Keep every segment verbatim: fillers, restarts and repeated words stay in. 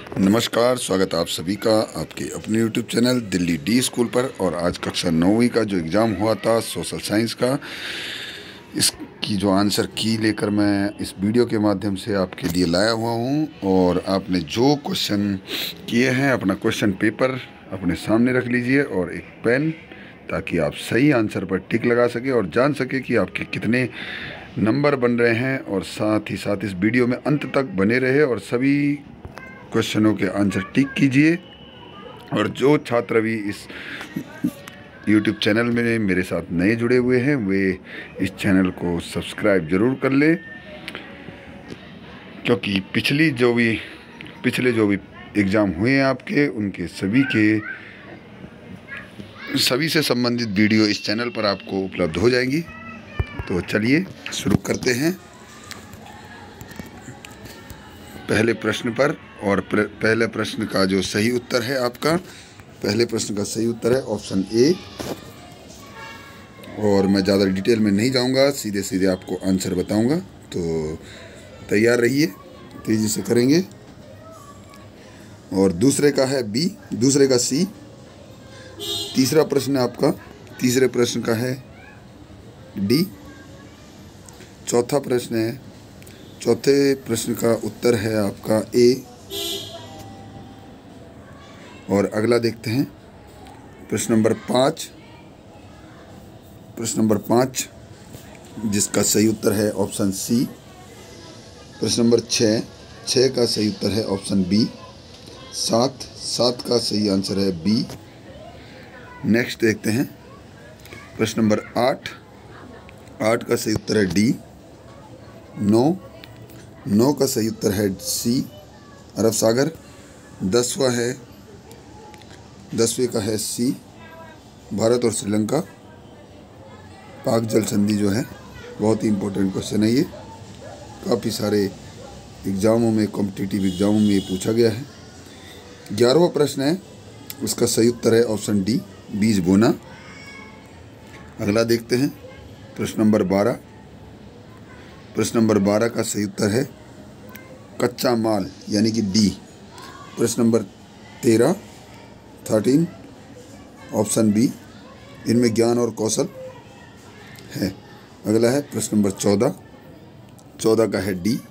नमस्कार, स्वागत आप सभी का आपके अपने YouTube channel Delhi D school पर। और आज कक्षा नौवीं का जो एग्ज़ाम हुआ था सोशल साइंस का, इसकी जो आंसर की लेकर मैं इस वीडियो के माध्यम से आपके लिए लाया हुआ हूं। और आपने जो क्वेश्चन किए हैं, अपना क्वेश्चन पेपर अपने सामने रख लीजिए और एक पेन, ताकि आप सही आंसर पर टिक लगा सके और जान सके कि आपके कितने नंबर बन रहे हैं। और साथ ही साथ इस वीडियो में अंत तक बने रहे और सभी क्वेश्चनों के आंसर टिक कीजिए। और जो छात्र भी इस यूट्यूब चैनल में मेरे साथ नए जुड़े हुए हैं, वे इस चैनल को सब्सक्राइब ज़रूर कर लें, क्योंकि पिछली जो भी पिछले जो भी एग्ज़ाम हुए हैं आपके, उनके सभी के सभी से संबंधित वीडियो इस चैनल पर आपको उपलब्ध हो जाएंगी। तो चलिए शुरू करते हैं पहले प्रश्न पर। और पहले प्रश्न का जो सही उत्तर है आपका, पहले प्रश्न का सही उत्तर है ऑप्शन ए। और मैं ज़्यादा डिटेल में नहीं जाऊंगा, सीधे सीधे आपको आंसर बताऊंगा, तो तैयार रहिए, तेज़ी से करेंगे। और दूसरे का है बी, दूसरे का सी। तीसरा प्रश्न आपका, तीसरे प्रश्न का है डी। चौथा प्रश्न है, चौथे प्रश्न का उत्तर है आपका ए। और अगला देखते हैं प्रश्न नंबर पाँच। प्रश्न नंबर पाँच जिसका सही उत्तर है ऑप्शन सी। प्रश्न नंबर छः, छः का सही उत्तर है ऑप्शन बी। सात, सात का सही आंसर है बी। नेक्स्ट देखते हैं प्रश्न नंबर आठ, आठ का सही उत्तर है डी। नौ, नौ का सही उत्तर है सी, अरब सागर। दसवां है, दसवें का है सी, भारत और श्रीलंका, पाक जल संधि जो है। बहुत ही इम्पोर्टेंट क्वेश्चन है ये, काफ़ी सारे एग्ज़ामों में, कॉम्पिटिटिव एग्ज़ामों में ये पूछा गया है। ग्यारहवां प्रश्न है, उसका सही उत्तर है ऑप्शन डी, बीज बोना। अगला देखते हैं प्रश्न नंबर बारह। प्रश्न नंबर बारह का सही उत्तर है कच्चा माल, यानी कि डी। प्रश्न नंबर तेरह, थर्टीन, ऑप्शन बी, इनमें ज्ञान और कौशल है। अगला है प्रश्न नंबर चौदह, चौदह का है डी,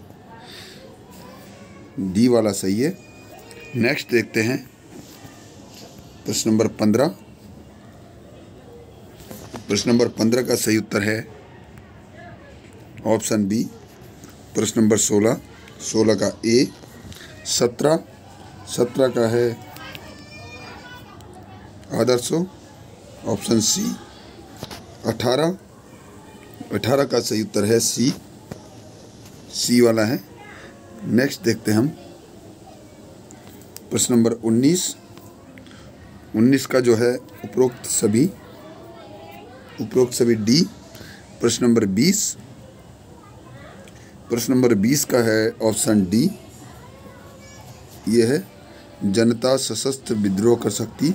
डी वाला सही है। नेक्स्ट देखते हैं प्रश्न नंबर पंद्रह। प्रश्न नंबर पंद्रह का सही उत्तर है ऑप्शन बी। प्रश्न नंबर सोलह, सोलह का ए। सत्रह, सत्रह का है आदर्शो, ऑप्शन सी। अठारह, अठारह का सही उत्तर है सी, सी वाला है। नेक्स्ट देखते हैं हम प्रश्न नंबर उन्नीस। उन्नीस का जो है उपरोक्त सभी, उपरोक्त सभी डी। प्रश्न नंबर बीस, प्रश्न नंबर बीस का है ऑप्शन डी, ये है जनता सशस्त्र विद्रोह कर सकती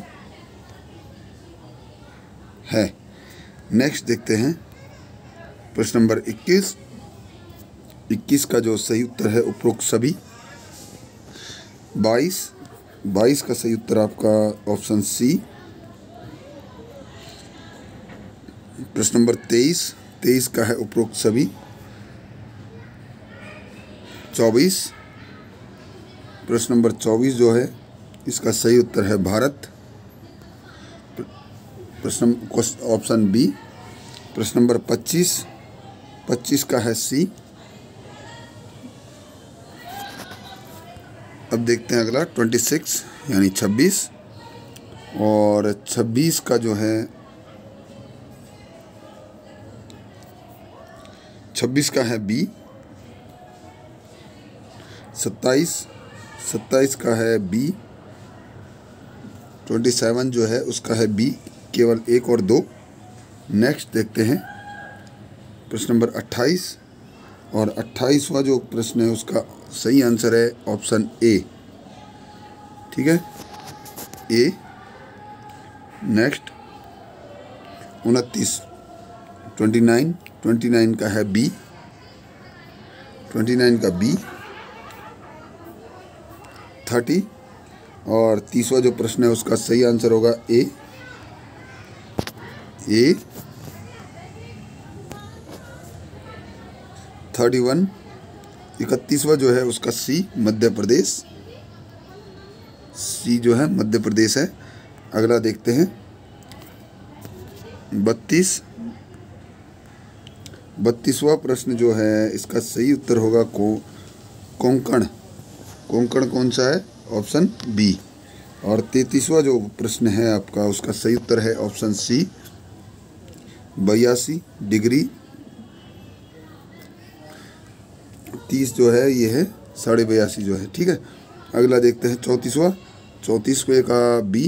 है। नेक्स्ट देखते हैं प्रश्न नंबर इक्कीस। इक्कीस का जो सही उत्तर है उपरोक्त सभी। बाईस, बाईस का सही उत्तर आपका ऑप्शन सी। प्रश्न नंबर तेईस, तेईस का है उपरोक्त सभी। चौबीस, प्रश्न नंबर चौबीस जो है, इसका सही उत्तर है भारत, प्रश्न ऑप्शन बी। प्रश्न नंबर पच्चीस, पच्चीस का है सी। अब देखते हैं अगला छब्बीस, यानी छब्बीस। और छब्बीस का जो है, छब्बीस का है बी। सत्ताईस, सत्ताईस का है बी। सत्ताईस जो है उसका है बी, केवल एक और दो। नेक्स्ट देखते हैं प्रश्न नंबर अट्ठाईस। और अट्ठाईसवां जो प्रश्न है उसका सही आंसर है ऑप्शन ए, ठीक है, ए। नेक्स्ट उनतीस, ट्वेंटी नाइन, ट्वेंटी नाइन का है बी, ट्वेंटी नाइन का बी। थर्टी। और तीसरा जो प्रश्न है उसका सही आंसर होगा ए ए थर्टी वन। इकतीसवा जो है उसका सी मध्य प्रदेश, सी जो है मध्य प्रदेश है। अगला देखते हैं बत्तीस। बत्तीसवा प्रश्न जो है इसका सही उत्तर होगा को कोंकण। कोंकण कौन सा है? Option B. और तैंतीसवा जो प्रश्न है आपका उसका सही उत्तर है ऑप्शन सी बयासी डिग्री। तीस जो है ये है साढ़े बयासी जो है, ठीक है। अगला देखते हैं चौंतीसवा। चौंतीसवें का बी।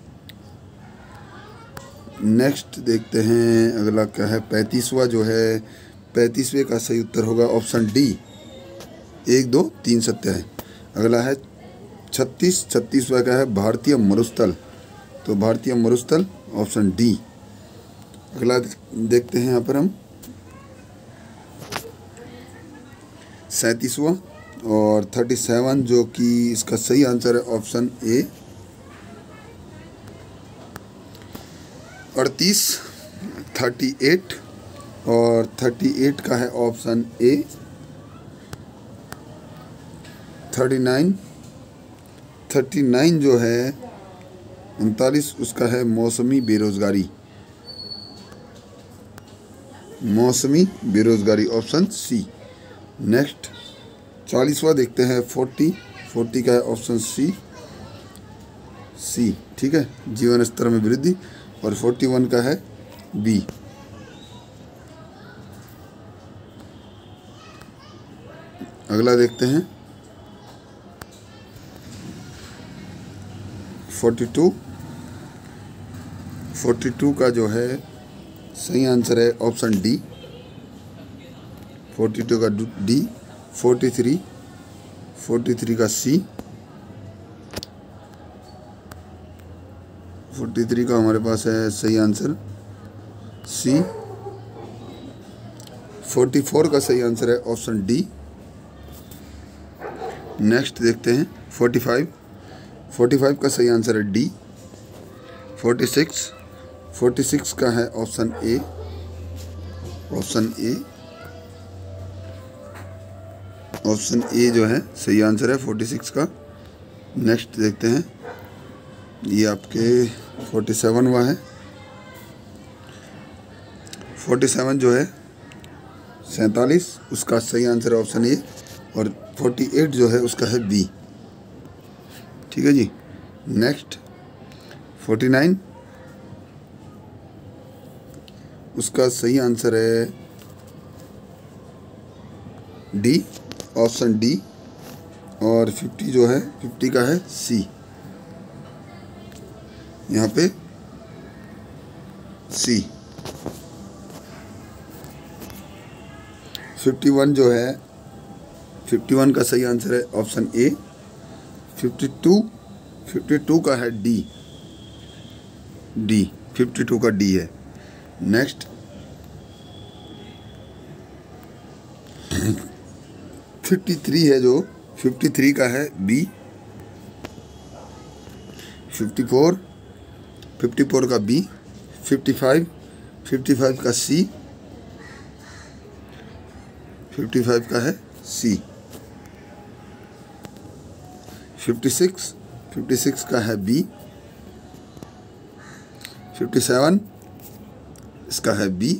नेक्स्ट देखते हैं अगला क्या है पैंतीसवा जो है, पैंतीसवें का सही उत्तर होगा ऑप्शन डी एक दो तीन सत्य है। अगला है छत्तीस। छत्तीसवा का है भारतीय मरुस्थल, तो भारतीय मरुस्थल ऑप्शन डी। अगला देखते हैं यहाँ पर हम सैंतीसवा और थर्टी सेवन जो कि इसका सही आंसर है ऑप्शन ए अड़तीस। थर्टी एट और थर्टी एट का है option A thirty nine. Thirty nine जो है उनतालीस उसका है मौसमी बेरोजगारी, मौसमी बेरोजगारी ऑप्शन सी। नेक्स्ट चालीसवा देखते हैं फोर्टी। फोर्टी का है ऑप्शन सी सी ठीक है, जीवन स्तर में वृद्धि। और फोर्टी वन का है बी। अगला देखते हैं फोर्टी टू। फोर्टी टू का जो है सही आंसर है ऑप्शन डी फोर्टी टू का D. Forty three forty three का सी। फोर्टी थ्री का हमारे पास है सही आंसर सी। फोर्टी फोर का सही आंसर है ऑप्शन डी। नेक्स्ट देखते हैं फोर्टी फाइव। फोर्टी फाइव का सही आंसर है D. Forty six forty six का है option A option A option A जो है सही आंसर है फोर्टी सिक्स का। नेक्स्ट देखते हैं ये आपके फोर्टी सेवन हुआ है। फोर्टी सेवन जो है सैंतालीस उसका सही आंसर है ऑप्शन ए। और फोर्टी एट जो है उसका है बी, ठीक है जी। नेक्स्ट फोर्टी नाइन उसका सही आंसर है डी ऑप्शन डी। और फिफ्टी जो है फिफ्टी का है सी, यहाँ पे सी। फिफ्टी वन जो है फिफ्टी वन का सही आंसर है option A. Fifty two fifty two का है डी डी फिफ्टी टू का डी है। नेक्स्ट फिफ्टी थ्री है जो फिफ्टी थ्री का है B. Fifty four fifty four का B. Fifty five fifty five का सी। फिफ्टी फाइव का है C. Fifty six fifty six का है बी। फिफ्टी सेवन इसका है बी।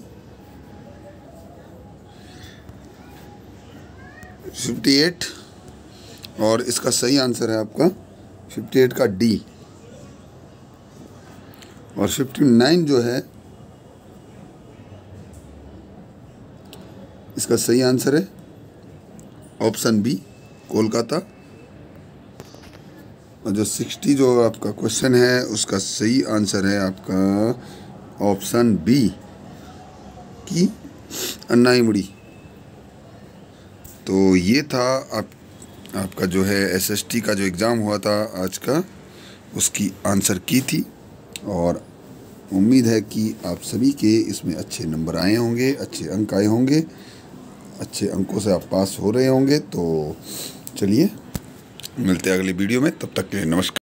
फिफ्टी एट और इसका सही आंसर है आपका फिफ्टी एट का डी। और फिफ्टी नाइन जो है इसका सही आंसर है ऑप्शन बी कोलकाता। और जो सिक्सटी जो आपका क्वेश्चन है उसका सही आंसर है आपका ऑप्शन बी की अन्नाईमुड़ी। तो ये था आप आपका जो है एसएसटी का जो एग्ज़ाम हुआ था आज का, उसकी आंसर की थी। और उम्मीद है कि आप सभी के इसमें अच्छे नंबर आए होंगे, अच्छे अंक आए होंगे, अच्छे अंकों से आप पास हो रहे होंगे। तो चलिए मिलते हैं अगली वीडियो में, तब तक के लिए नमस्कार।